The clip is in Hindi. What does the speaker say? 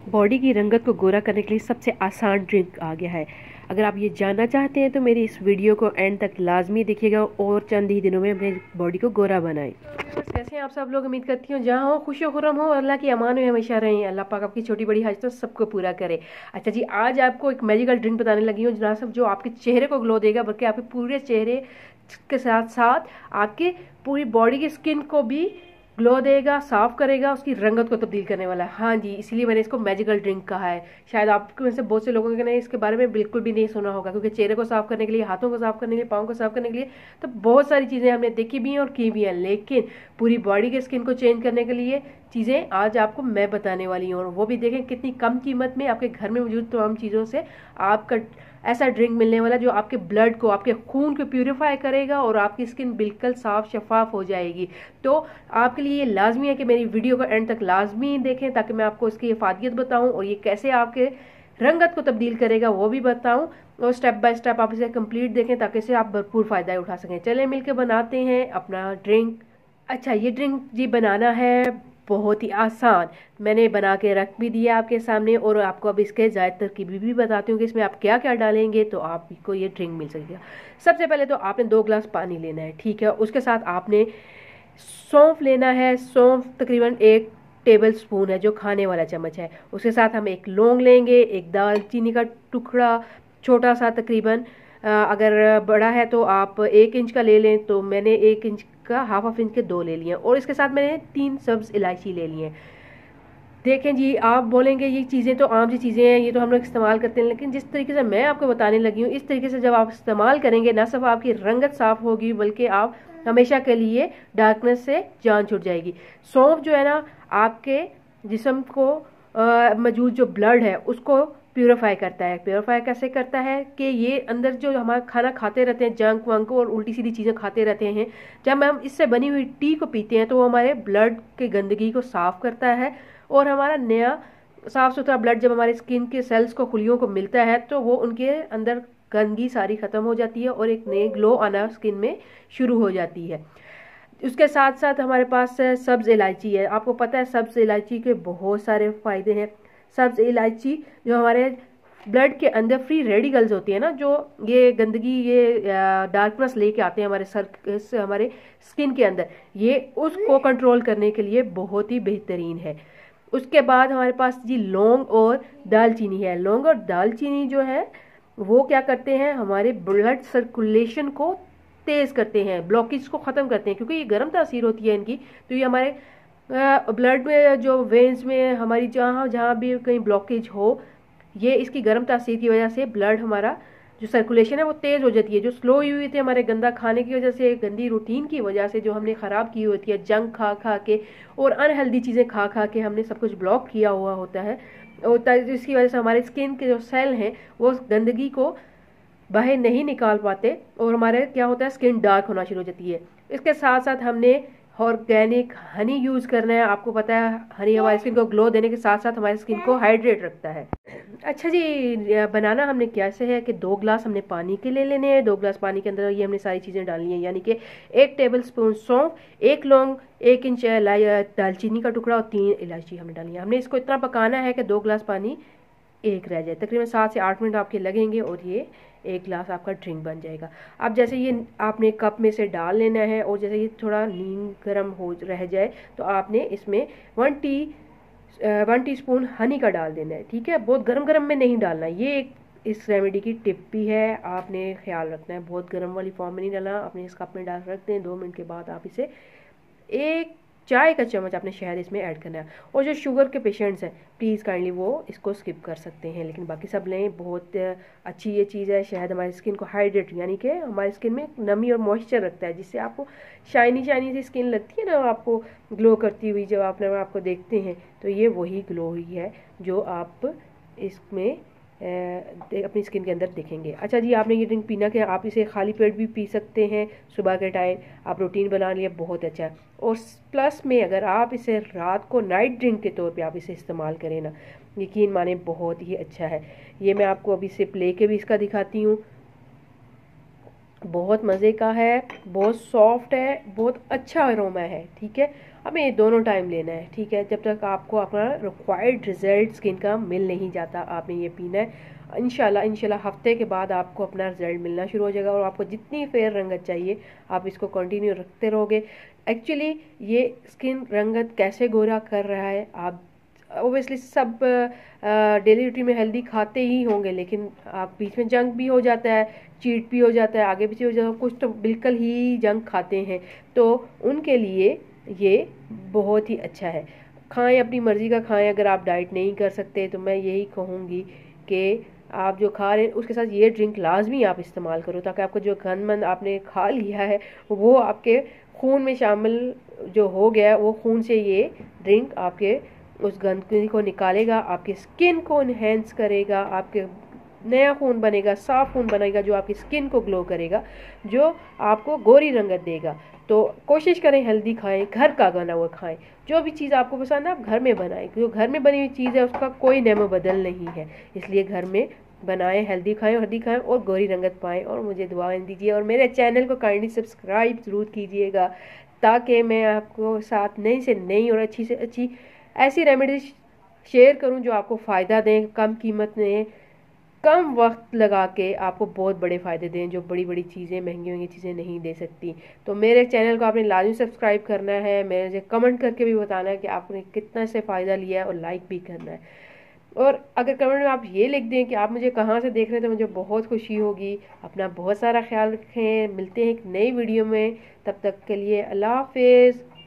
बॉडी की रंगत को गोरा करने के लिए सबसे आसान ड्रिंक आ गया है। अगर आप ये जानना चाहते हैं तो मेरी इस वीडियो को एंड तक लाजमी देखिएगा और चंद ही दिनों में अपने बॉडी को गोरा बनाएं। कैसे हैं आप सब लोग? उम्मीद करती हूँ जहाँ हो खुश खुरम हो, अल्लाह की अमान में हमेशा रहें। अल्लाह पाक आपकी छोटी बड़ी हाजतों सबको पूरा करे। अच्छा जी, आज आपको एक मैजिकल ड्रिंक बताने लगी हूँ जनाब, जो आपके चेहरे को ग्लो देगा, बल्कि आपके पूरे चेहरे के साथ साथ आपके पूरी बॉडी की स्किन को भी ग्लो देगा, साफ करेगा, उसकी रंगत को तब्दील करने वाला है। हाँ जी, इसीलिए मैंने इसको मैजिकल ड्रिंक कहा है। शायद आपके में से बहुत से लोगों ने इसके बारे में बिल्कुल भी नहीं सुना होगा, क्योंकि चेहरे को साफ करने के लिए, हाथों को साफ करने के लिए, पाँव को साफ करने के लिए तो बहुत सारी चीज़ें हमने देखी भी हैं और की भी हैं, लेकिन पूरी बॉडी के स्किन को चेंज करने के लिए चीज़ें आज आपको मैं बताने वाली हूँ, और वो भी देखें कितनी कम कीमत में आपके घर में मौजूद तमाम चीज़ों से आपका ऐसा ड्रिंक मिलने वाला जो आपके ब्लड को, आपके खून को प्यूरिफाई करेगा और आपकी स्किन बिल्कुल साफ शफाफ हो जाएगी। तो आपके लिए ये लाजमी है कि मेरी वीडियो को एंड तक लाजमी देखें, ताकि मैं आपको इसकी इफादियत बताऊं और ये कैसे आपके रंगत को तब्दील करेगा वो भी बताऊं, और स्टेप बाय स्टेप आप इसे कंप्लीट देखें ताकि इससे आप भरपूर फ़ायदा उठा सकें। चलें मिलकर बनाते हैं अपना ड्रिंक। अच्छा, ये ड्रिंक जी बनाना है बहुत ही आसान, मैंने बना के रख भी दिया आपके सामने, और आपको अब इसके ज़ायद तरकीबी भी बताती हूँ कि इसमें आप क्या क्या डालेंगे तो आपको ये ड्रिंक मिल सकेगा। सबसे पहले तो आपने 2 गिलास पानी लेना है, ठीक है। उसके साथ आपने सौंफ लेना है, सौंफ तकरीबन 1 टेबल स्पून है, जो खाने वाला चम्मच है। उसके साथ हम 1 लौंग लेंगे, 1 दालचीनी का टुकड़ा छोटा सा, तकरीबन अगर बड़ा है तो आप 1 इंच का ले लें, तो मैंने 1 इंच का हाफ इंच के 2 ले लिए। और इसके साथ मैंने 3 सब्ज इलायची ले लिए। देखें जी, आप बोलेंगे ये चीज़ें तो आम सी चीज़ें हैं, ये तो हम लोग इस्तेमाल करते हैं, लेकिन जिस तरीके से मैं आपको बताने लगी हूँ, इस तरीके से जब आप इस्तेमाल करेंगे, ना सिर्फ आपकी रंगत साफ होगी बल्कि आप हमेशा के लिए डार्कनेस से जान छूट जाएगी। सौंफ जो है ना, आपके जिस्म को मौजूद जो ब्लड है उसको प्यूरिफाई करता है। प्यूरिफाई कैसे करता है कि ये अंदर जो हमारा खाना खाते रहते हैं, जंक वंक और उल्टी सीधी चीज़ें खाते रहते हैं, जब हम इससे बनी हुई टी को पीते हैं तो वो हमारे ब्लड के गंदगी को साफ करता है, और हमारा नया साफ सुथरा ब्लड जब हमारे स्किन के सेल्स को, खुलियों को मिलता है, तो वो उनके अंदर गंदगी सारी ख़त्म हो जाती है और एक नई ग्लो आना स्किन में शुरू हो जाती है। उसके साथ साथ हमारे पास सब्ज़ इलायची है। आपको पता है सब्ज़ इलायची के बहुत सारे फ़ायदे हैं। सब्ज़ इलायची जो हमारे ब्लड के अंदर फ्री रेडिकल्स होती है ना, जो ये गंदगी, ये डार्कनेस लेके आते हैं हमारे स्किन के अंदर, ये उसको कंट्रोल करने के लिए बहुत ही बेहतरीन है। उसके बाद हमारे पास जी लौंग और दालचीनी है। लौंग और दालचीनी जो है वो क्या करते हैं, हमारे ब्लड सर्कुलेशन को तेज़ करते हैं, ब्लॉकेज को ख़त्म करते हैं, क्योंकि ये गर्म तासीर होती है इनकी। तो ये हमारे ब्लड में जो वेन्स में हमारी जहाँ भी कहीं ब्लॉकेज हो, ये इसकी गर्म तासीर की वजह से ब्लड हमारा जो सर्कुलेशन है वो तेज़ हो जाती है। जो स्लो हुई थी हमारे गंदा खाने की वजह से, गंदी रूटीन की वजह से जो हमने ख़राब की होती है, जंक खा खा के और अनहेल्दी चीज़ें खा खा के हमने सब कुछ ब्लॉक किया हुआ होता है, और इसकी वजह से हमारे स्किन के जो सेल हैं वो गंदगी को बाहर नहीं निकाल पाते, और हमारे क्या होता है, स्किन डार्क होना शुरू हो जाती है। इसके साथ साथ हमने ऑर्गेनिक हनी यूज़ करना है। आपको पता है हनी हमारी स्किन को ग्लो देने के साथ साथ हमारी स्किन को हाइड्रेट रखता है। अच्छा जी, बनाना हमने कैसे है कि 2 गिलास हमने पानी के ले लेने हैं। 2 गिलास पानी के अंदर ये हमने सारी चीज़ें डालनी है, यानी कि 1 टेबल स्पून सौंफ, 1 लौंग, 1 इंच दालचीनी का टुकड़ा और 3 इलायची हमने डालनी है। हमने इसको इतना पकाना है कि 2 गिलास पानी 1 रह जाए। तकरीबन 7 से 8 मिनट आपके लगेंगे और ये 1 गिलास आपका ड्रिंक बन जाएगा। अब जैसे ये आपने कप में से डाल लेना है, और जैसे ये थोड़ा नीम गर्म हो रह जाए तो आपने इसमें 1 टीस्पून हनी का डाल देना है, ठीक है। बहुत गरम गरम में नहीं डालना, ये एक इस रेमेडी की टिप भी है, आपने ख्याल रखना है। बहुत गर्म वाली फॉर्म में नहीं डालना, आपने इस कप में डाल रख दें। 2 मिनट के बाद आप इसे 1 चाय का चम्मच आपने शहद इसमें ऐड करना है। और जो शुगर के पेशेंट्स हैं प्लीज़ काइंडली वो इसको स्किप कर सकते हैं, लेकिन बाकी सब लें। बहुत अच्छी ये चीज़ है। शहद हमारी स्किन को हाइड्रेट, यानी कि हमारी स्किन में नमी और मॉइस्चर रखता है, जिससे आपको शाइनी शाइनी सी स्किन लगती है ना, आपको ग्लो करती हुई जब आपको देखते हैं, तो ये वही ग्लो ही है जो आप इसमें अपनी स्किन के अंदर देखेंगे। अच्छा जी, आपने ये ड्रिंक पीना कि आप इसे खाली पेट भी पी सकते हैं सुबह के टाइम, आप रूटीन बना लिया, बहुत अच्छा है। और प्लस में अगर आप इसे रात को नाइट ड्रिंक के तौर पे आप इसे इस्तेमाल करें ना, यकीन माने बहुत ही अच्छा है। ये मैं आपको अभी सिप लेके भी इसका दिखाती हूँ। बहुत मज़े का है, बहुत सॉफ्ट है, बहुत अच्छा अरोमा है, ठीक है। हमें ये दोनों टाइम लेना है, ठीक है। जब तक आपको अपना रिक्वायर्ड रिजल्ट स्किन का मिल नहीं जाता आपने ये पीना है। इंशाल्लाह हफ्ते के बाद आपको अपना रिजल्ट मिलना शुरू हो जाएगा और आपको जितनी फेयर रंगत चाहिए आप इसको कंटिन्यू रखते रहोगे। एक्चुअली ये स्किन रंगत कैसे गोरा कर रहा है, आप ओबियसली सब डेली रूटीन में हेल्दी खाते ही होंगे, लेकिन आप बीच में जंक भी हो जाता है, चीट भी हो जाता है, आगे पीछे हो जाता है, कुछ तो बिल्कुल ही जंक खाते हैं, तो उनके लिए ये बहुत ही अच्छा है। खाएं, अपनी मर्ज़ी का खाएं। अगर आप डाइट नहीं कर सकते तो मैं यही कहूँगी कि आप जो खा रहे हैं उसके साथ ये ड्रिंक लाजमी आप इस्तेमाल करो, ताकि आपको जो गंदमंद आपने खा लिया है वो आपके खून में शामिल जो हो गया वो खून से ये ड्रिंक आपके उस गंदगी को निकालेगा, आपकी स्किन को इन्हेंस करेगा, आपके नया खून बनेगा, साफ खून बनेगा जो आपकी स्किन को ग्लो करेगा, जो आपको गोरी रंगत देगा। तो कोशिश करें हेल्दी खाएं, घर का बना हुआ खाएं। जो भी चीज़ आपको पसंद है आप घर में बनाएं, क्योंकि घर में बनी हुई चीज़ है उसका कोई नेमो बदल नहीं है, इसलिए घर में बनाएं, हेल्दी खाएं और गोरी रंगत पाएं। और मुझे दुआएं दीजिए और मेरे चैनल को काइंडली सब्सक्राइब ज़रूर कीजिएगा, ताकि मैं आपको साथ नई से नई और अच्छी से अच्छी ऐसी रेमेडीज शेयर करूं जो आपको फ़ायदा दें, कम कीमत में, कम वक्त लगा के आपको बहुत बड़े फ़ायदे दें, जो बड़ी बड़ी चीज़ें महंगी चीज़ें नहीं दे सकती। तो मेरे चैनल को आपने लाजमी सब्सक्राइब करना है, मुझे कमेंट करके भी बताना है कि आपने कितना से फ़ायदा लिया है, और लाइक भी करना है। और अगर कमेंट में आप ये लिख दें कि आप मुझे कहाँ से देख रहे हैं तो मुझे बहुत खुशी होगी। अपना बहुत सारा ख्याल रखें, मिलते हैं एक नई वीडियो में, तब तक के लिए अल्लाह हाफिज़।